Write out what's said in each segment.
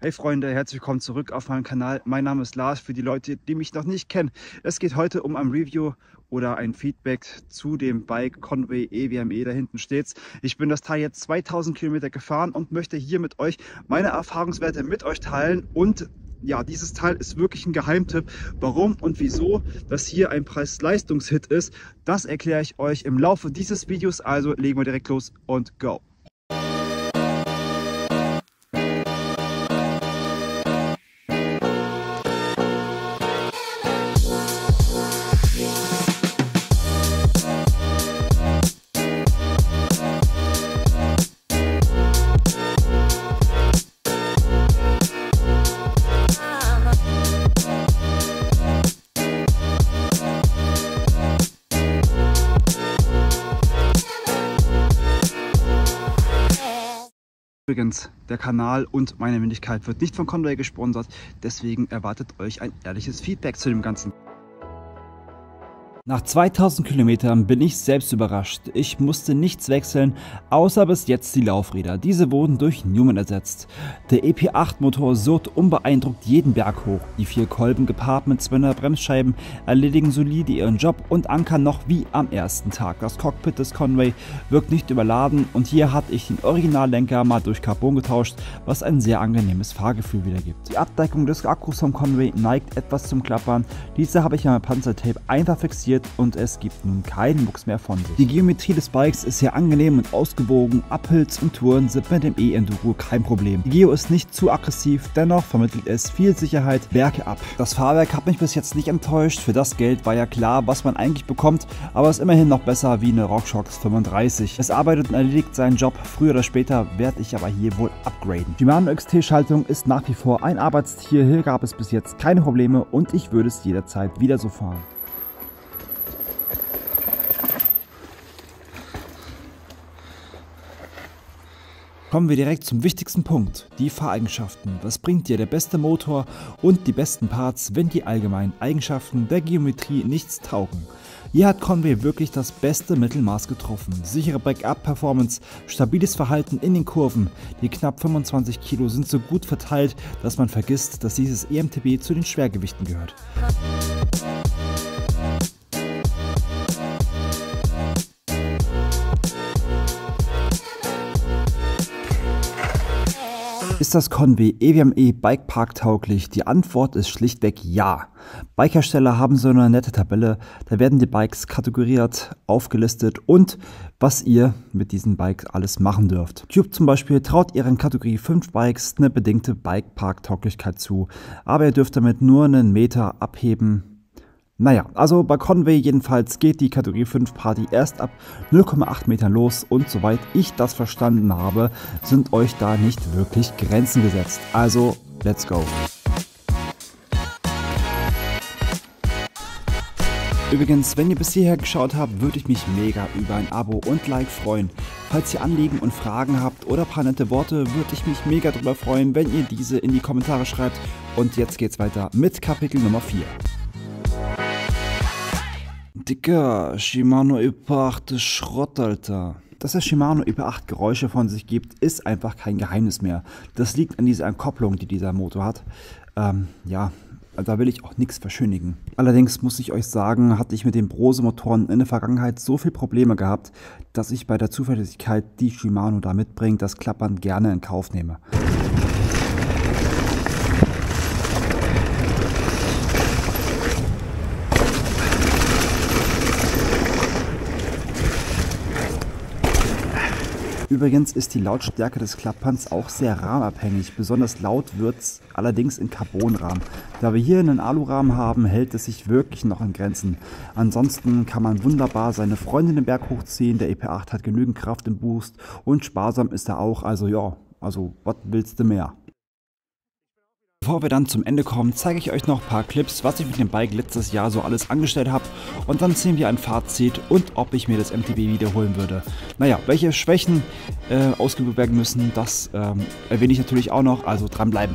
Hey Freunde, herzlich willkommen zurück auf meinem Kanal. Mein Name ist Lars, für die Leute, die mich noch nicht kennen. Es geht heute um ein Review oder ein Feedback zu dem Bike Conway EWME, da hinten steht's. Ich bin das Teil jetzt 2000 Kilometer gefahren und möchte hier mit euch meine Erfahrungswerte mit euch teilen. Und ja, dieses Teil ist wirklich ein Geheimtipp. Warum und wieso das hier ein Preis-Leistungs-Hit ist, das erkläre ich euch im Laufe dieses Videos. Also legen wir direkt los und go! Übrigens, der Kanal und meine Wenigkeit wird nicht von Conway gesponsert, deswegen erwartet euch ein ehrliches Feedback zu dem Ganzen. Nach 2000 Kilometern bin ich selbst überrascht. Ich musste nichts wechseln, außer bis jetzt die Laufräder. Diese wurden durch Newman ersetzt. Der EP8 Motor surrt unbeeindruckt jeden Berg hoch. Die 4 Kolben gepaart mit 200 Bremsscheiben erledigen solide ihren Job und ankern noch wie am ersten Tag. Das Cockpit des Conway wirkt nicht überladen und hier hatte ich den Originallenker mal durch Carbon getauscht, was ein sehr angenehmes Fahrgefühl wiedergibt. Die Abdeckung des Akkus vom Conway neigt etwas zum Klappern. Diese habe ich ja mit Panzertape einfach fixiert und es gibt nun keinen Mucks mehr von sich. Die Geometrie des Bikes ist sehr angenehm und ausgewogen. Uphills und Touren sind mit dem E-Enduro kein Problem. Die Geo ist nicht zu aggressiv, dennoch vermittelt es viel Sicherheit bergab. Das Fahrwerk hat mich bis jetzt nicht enttäuscht. Für das Geld war ja klar, was man eigentlich bekommt, aber es ist immerhin noch besser wie eine RockShox 35. Es arbeitet und erledigt seinen Job. Früher oder später werde ich aber hier wohl upgraden. Die Shimano XT-Schaltung ist nach wie vor ein Arbeitstier. Hier gab es bis jetzt keine Probleme und ich würde es jederzeit wieder so fahren. Kommen wir direkt zum wichtigsten Punkt, die Fahreigenschaften. Was bringt dir der beste Motor und die besten Parts, wenn die allgemeinen Eigenschaften der Geometrie nichts taugen? Hier hat Conway wirklich das beste Mittelmaß getroffen. Sichere Backup-Performance, stabiles Verhalten in den Kurven. Die knapp 25 Kilo sind so gut verteilt, dass man vergisst, dass dieses EMTB zu den Schwergewichten gehört. Ist das Conway EWME Bikepark tauglich? Die Antwort ist schlichtweg ja. Bikehersteller haben so eine nette Tabelle, da werden die Bikes kategoriert, aufgelistet und was ihr mit diesen Bikes alles machen dürft. Cube zum Beispiel traut ihren Kategorie 5 Bikes eine bedingte Bikepark-Tauglichkeit zu, aber ihr dürft damit nur einen Meter abheben. Naja, also bei Conway jedenfalls geht die Kategorie 5 Party erst ab 0,8 Metern los und soweit ich das verstanden habe, sind euch da nicht wirklich Grenzen gesetzt. Also, let's go! Übrigens, wenn ihr bis hierher geschaut habt, würde ich mich mega über ein Abo und Like freuen. Falls ihr Anliegen und Fragen habt oder ein paar nette Worte, würde ich mich mega drüber freuen, wenn ihr diese in die Kommentare schreibt. Und jetzt geht's weiter mit Kapitel Nummer 4. Dicker, Shimano EP8 ist Schrott, Alter. Dass der Shimano EP8 Geräusche von sich gibt, ist einfach kein Geheimnis mehr. Das liegt an dieser Entkopplung, die dieser Motor hat. Ja, da will ich auch nichts verschönigen. Allerdings muss ich euch sagen, hatte ich mit den Brose-Motoren in der Vergangenheit so viele Probleme gehabt, dass ich bei der Zuverlässigkeit, die Shimano da mitbringt, das Klappern gerne in Kauf nehme. Übrigens ist die Lautstärke des Klapperns auch sehr rahmenabhängig. Besonders laut wird es allerdings in Carbonrahmen. Da wir hier einen Alurahmen haben, hält es sich wirklich noch in Grenzen. Ansonsten kann man wunderbar seine Freundin den Berg hochziehen. Der EP8 hat genügend Kraft im Boost und sparsam ist er auch. Also ja, was willst du mehr? Bevor wir dann zum Ende kommen, zeige ich euch noch ein paar Clips, was ich mit dem Bike letztes Jahr so alles angestellt habe und dann ziehen wir ein Fazit und ob ich mir das MTB wiederholen würde. Naja, welche Schwächen ausgeübt werden müssen, das erwähne ich natürlich auch noch, also dranbleiben.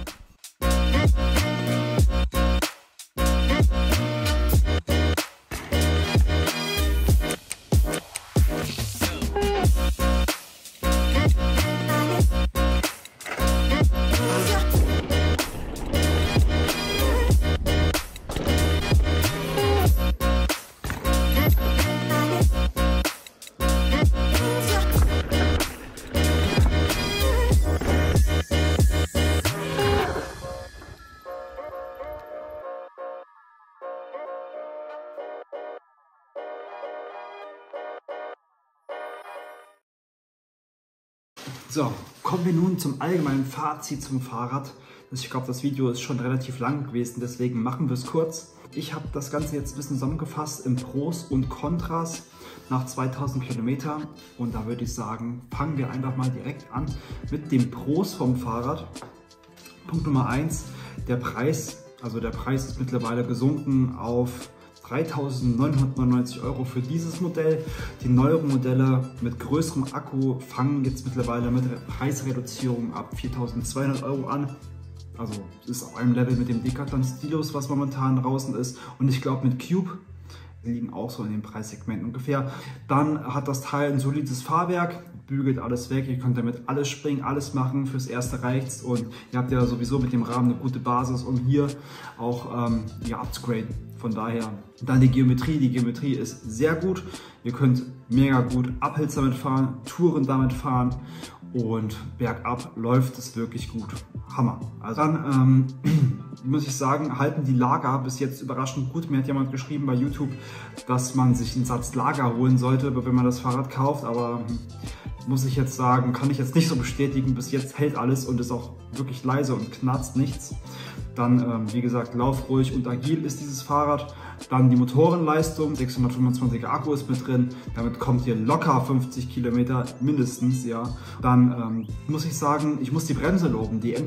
So, kommen wir nun zum allgemeinen Fazit zum Fahrrad. Ich glaube, das Video ist schon relativ lang gewesen, deswegen machen wir es kurz. Ich habe das Ganze jetzt ein bisschen zusammengefasst in Pros und Kontras nach 2000 Kilometern. Und da würde ich sagen, fangen wir einfach mal direkt an mit den Pros vom Fahrrad. Punkt Nummer 1, der Preis. Also der Preis ist mittlerweile gesunken auf 3.999 € für dieses Modell. Die neueren Modelle mit größerem Akku fangen jetzt mittlerweile mit Preisreduzierung ab 4.200 € an. Also ist auf einem Level mit dem Decathlon Stylus, was momentan draußen ist. Und ich glaube mit Cube liegen auch so in dem Preissegment ungefähr. Dann hat das Teil ein solides Fahrwerk, bügelt alles weg, ihr könnt damit alles springen, alles machen, fürs Erste reicht's und ihr habt ja sowieso mit dem Rahmen eine gute Basis, um hier auch upzugraden. Von daher, dann die Geometrie ist sehr gut, ihr könnt mega gut Uphills damit fahren, Touren damit fahren und bergab läuft es wirklich gut. Hammer. Also dann muss ich sagen, halten die Lager bis jetzt überraschend gut. Mir hat jemand geschrieben bei YouTube, dass man sich einen Satz Lager holen sollte, wenn man das Fahrrad kauft, aber muss ich jetzt sagen, kann ich jetzt nicht so bestätigen. Bis jetzt hält alles und ist auch wirklich leise und knarzt nichts. Dann, wie gesagt, laufruhig und agil ist dieses Fahrrad. Dann die Motorenleistung, 625er Akku ist mit drin. Damit kommt ihr locker 50 Kilometer mindestens, ja. Dann muss ich sagen, ich muss die Bremse loben. Die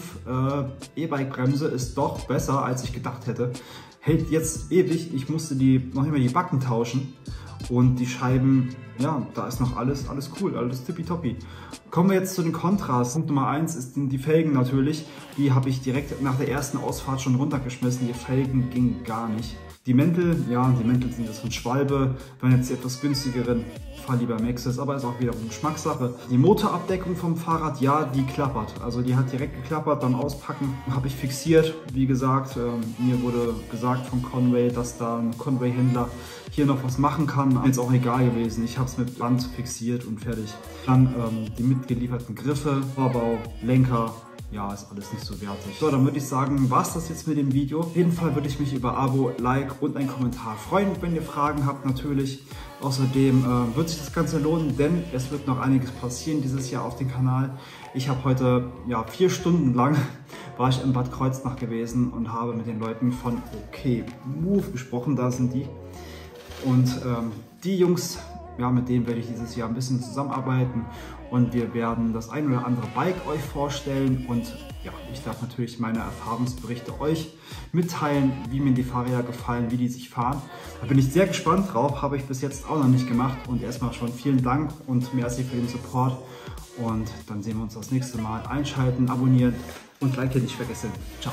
MT5 E-Bike-Bremse ist doch besser, als ich gedacht hätte. Hält jetzt ewig. Ich musste noch immer die Backen tauschen. Und die Scheiben, ja, da ist noch alles cool, alles tippitoppi. Kommen wir jetzt zu den Kontras. Punkt Nummer 1 sind die Felgen natürlich. Die habe ich direkt nach der ersten Ausfahrt schon runtergeschmissen. Die Felgen gingen gar nicht. Die Mäntel, ja, die Mäntel sind jetzt von Schwalbe. Wenn jetzt die etwas günstigeren, fahr lieber Maxxis, aber ist auch wiederum Geschmackssache. Die Motorabdeckung vom Fahrrad, ja, die klappert. Also die hat direkt geklappert, beim Auspacken habe ich fixiert. Wie gesagt, mir wurde gesagt von Conway, dass da ein Conway-Händler hier noch was machen kann. Ist auch egal gewesen. Ich habe es mit Band fixiert und fertig. Dann die mitgelieferten Griffe, Vorbau, Lenker. Ja, ist alles nicht so wertig. So, dann würde ich sagen, war es das jetzt mit dem Video. Auf jeden Fall würde ich mich über Abo, Like und einen Kommentar freuen, wenn ihr Fragen habt natürlich. Außerdem wird sich das Ganze lohnen, denn es wird noch einiges passieren dieses Jahr auf dem Kanal. Ich habe heute, ja, 4 Stunden lang war ich in Bad Kreuznach gewesen und habe mit den Leuten von OK Move gesprochen. Da sind die. Und die Jungs, ja, mit denen werde ich dieses Jahr ein bisschen zusammenarbeiten und wir werden das ein oder andere Bike euch vorstellen und ja, ich darf natürlich meine Erfahrungsberichte euch mitteilen, wie mir die Fahrräder gefallen, wie die sich fahren. Da bin ich sehr gespannt drauf, habe ich bis jetzt auch noch nicht gemacht und erstmal schon vielen Dank und merci für den Support und dann sehen wir uns das nächste Mal. Einschalten, abonnieren und Like nicht vergessen. Ciao.